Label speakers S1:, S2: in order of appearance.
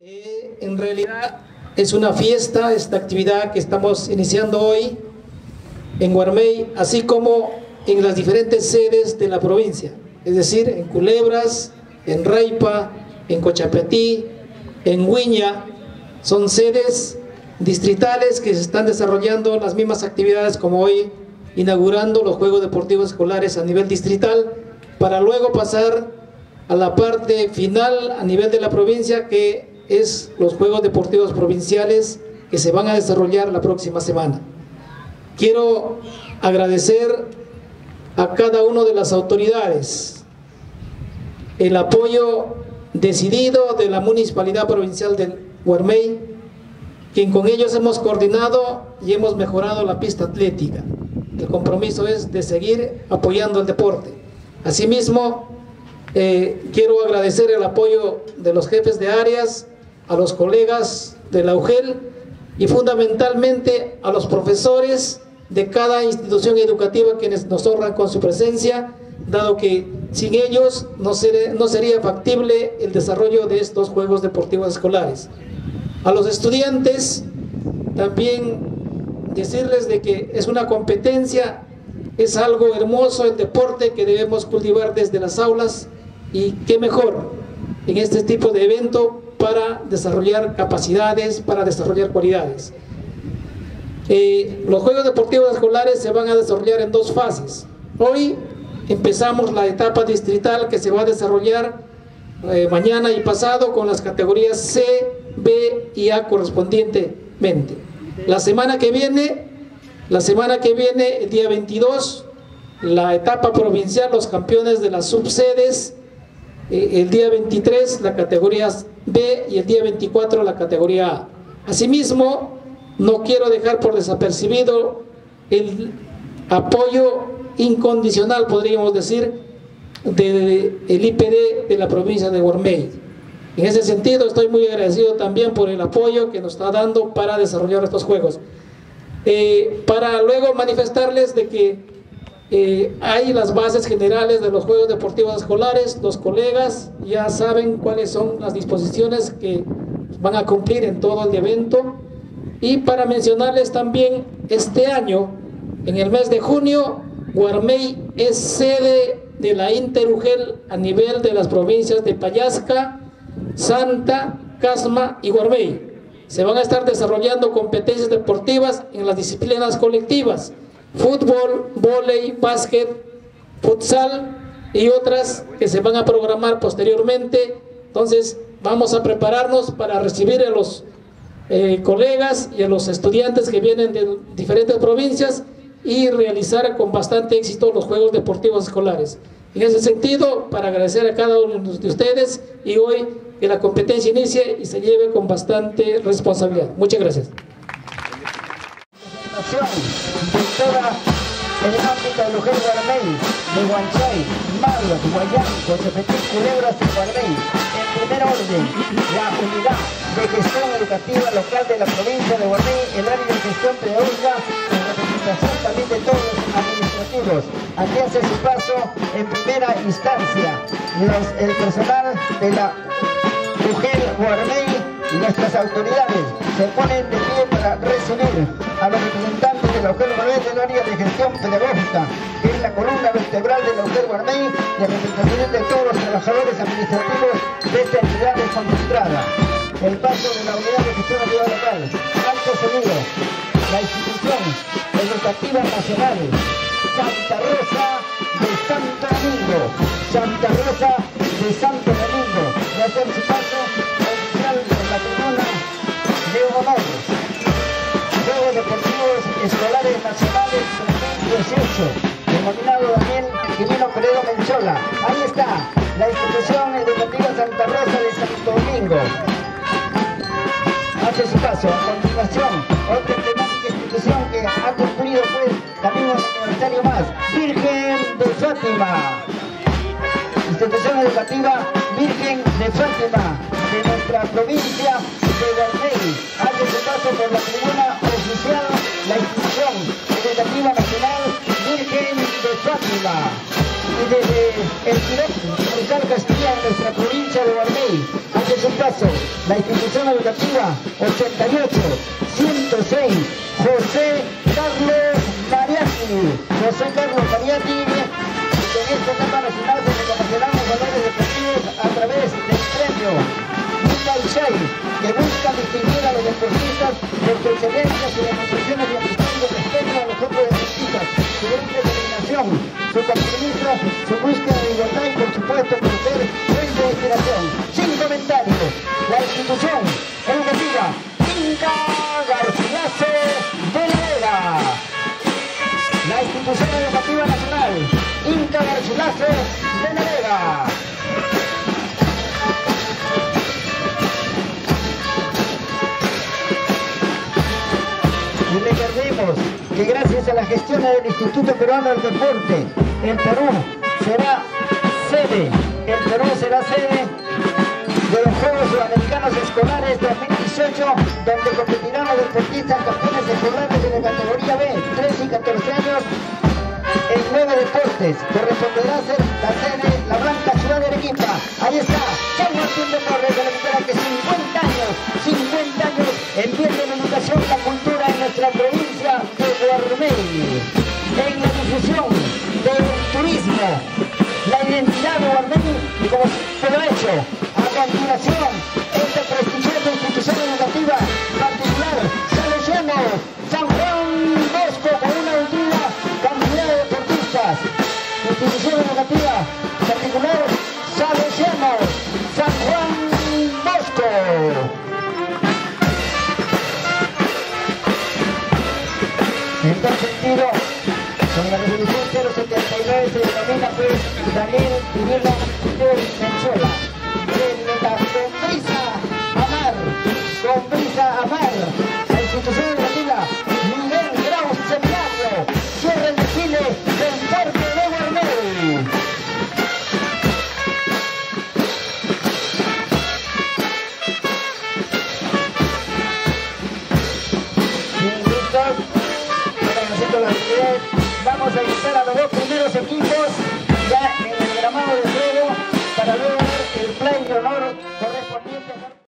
S1: En realidad es una fiesta, esta actividad que estamos iniciando hoy en Guarmey, así como en las diferentes sedes de la provincia, es decir, en Culebras, en Raipa, en Cochapetí, en Huiña. Son sedes distritales que se están desarrollando las mismas actividades como hoy, inaugurando los Juegos Deportivos Escolares a nivel distrital, para luego pasar a la parte final a nivel de la provincia, que es los Juegos Deportivos Provinciales que se van a desarrollar la próxima semana. Quiero agradecer a cada una de las autoridades el apoyo decidido de la Municipalidad Provincial del Guarmey, quien con ellos hemos coordinado y hemos mejorado la pista atlética. El compromiso es de seguir apoyando el deporte. Asimismo, quiero agradecer el apoyo de los jefes de áreas, a los colegas de la UGEL y fundamentalmente a los profesores de cada institución educativa, quienes nos honran con su presencia, dado que sin ellos no sería factible el desarrollo de estos Juegos Deportivos Escolares. A los estudiantes también decirles de que es una competencia, es algo hermoso el deporte que debemos cultivar desde las aulas, y qué mejor en este tipo de evento para desarrollar capacidades, para desarrollar cualidades. Los Juegos Deportivos Escolares se van a desarrollar en dos fases. Hoy empezamos la etapa distrital que se va a desarrollar mañana y pasado con las categorías C, B y A correspondientemente. La semana que viene, el día 22, la etapa provincial, los campeones de las subsedes. El día 23 la categoría B y el día 24 la categoría A. Asimismo, no quiero dejar por desapercibido el apoyo incondicional, podríamos decir, del IPD de la provincia de Guarmey. En ese sentido estoy muy agradecido también por el apoyo que nos está dando para desarrollar estos juegos. Para luego manifestarles de que hay las bases generales de los Juegos Deportivos Escolares. Los colegas ya saben cuáles son las disposiciones que van a cumplir en todo el evento. Y para mencionarles también, este año, en el mes de junio, Guarmey es sede de la Interugel a nivel de las provincias de Pallasca, Santa, Casma y Guarmey. Se van a estar desarrollando competencias deportivas en las disciplinas colectivas: fútbol, vóley, básquet, futsal y otras que se van a programar posteriormente. Entonces vamos a prepararnos para recibir a los colegas y a los estudiantes que vienen de diferentes provincias y realizar con bastante éxito los Juegos Deportivos Escolares. En ese sentido, para agradecer a cada uno de ustedes, y hoy que la competencia inicie y se lleve con bastante responsabilidad. Muchas gracias.
S2: De toda el ámbito de Luján, Guarmey, de Huanchay, Maglos, Guayán, Cochapetí, Culebras y Guarmey. En primer orden, la unidad de gestión educativa local de la provincia de Guarmey, el área de gestión pedagógica, en representación también de todos los administrativos. Aquí hace su paso en primera instancia el personal de la UGEL Guarmey y nuestras autoridades se ponen de pie para recibir a los representantes de la UGEL Guarmey del área de gestión pedagógica, que es la columna vertebral de la UGEL Guarmey, y representación de todos los trabajadores administrativos de esta entidad desconcentrada. El paso de la unidad de gestión educativa local. Alto sonido. La institución educativa nacional Santa Rosa de Santo Domingo. Santa Rosa de Santo Domingo. Y hacer su paso oficial en la tribuna de honor. Juegos Deportivos Escolares Nacionales 2018, denominado Daniel Jimeno Peredo Menchola. Ahí está, la institución educativa Santa Rosa de Santo Domingo. Hace su paso. A continuación, otra emblemática institución que ha cumplido pues también un aniversario más, Virgen de Fátima. Institución educativa Virgen de Fátima de nuestra provincia de Guarmey. Hace su paso por la tribuna oficial la institución educativa nacional Virgen de Fátima. Y desde el Tirón, local Castilla, en nuestra provincia de Guarmey, hace su paso la institución educativa 88-106, José Carlos Mariatti. José Carlos Mariatti, en esta etapa nacional se reconocerán los valores deportivos a través del premio Ucay, que busca distinguir a los deportistas por su excelencia, sus demostraciones de amistad y de respeto a los otros deportistas, su gran determinación, su compromiso, su búsqueda de igualdad y por supuesto por ser fuente de inspiración. Sin comentarios, la institución educativa Inca Garcilaso de la Vega. La institución educativa nacional Inca Garcilaso de la Vega. Y recordemos que gracias a la gestión del Instituto Peruano del Deporte, el Perú será sede de los Juegos Sudamericanos Escolares 2018, donde competirán los deportistas campeones escolares de la categoría B, 13 y 14 años, en 9 deportes. Corresponderá ser la sede, la blanca ciudad de Arequipa. Ahí está, San Martín de Porres, de la que 50 años en bien de la educación y la cultura en nuestra provincia de Guarmey. En la difusión del turismo, la identidad de Guarmey, como se lo ha hecho. A continuación, esta prestigiosa institución educativa particular, Salesiano San Juan Bosco, con una audiencia cantidad de deportistas. Institución educativa particular, Salesiano San Juan Bosco. En tal sentido, con la resolución 079 se denomina pues Daniel Pinelo de Venezuela. Con prisa amar, la institución educativa Miguel Grau Seminario cierra el desfile del puerto de Guarmey. Bien, listos. Bueno, haciendo las actividades, vamos a invitar a los dos primeros equipos ya en